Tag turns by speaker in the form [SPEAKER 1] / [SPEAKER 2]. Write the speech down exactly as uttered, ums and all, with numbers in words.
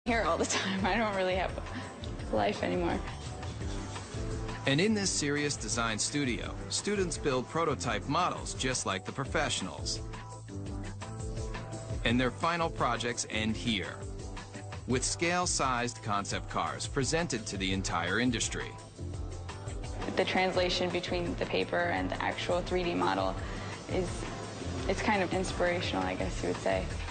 [SPEAKER 1] here all the time. I don't really have a life anymore.
[SPEAKER 2] And in this serious design studio, students build prototype models just like the professionals. And their final projects end here, with scale-sized concept cars presented to the entire industry.
[SPEAKER 1] The translation between the paper and the actual three D model is, it's kind of inspirational, I guess you would say.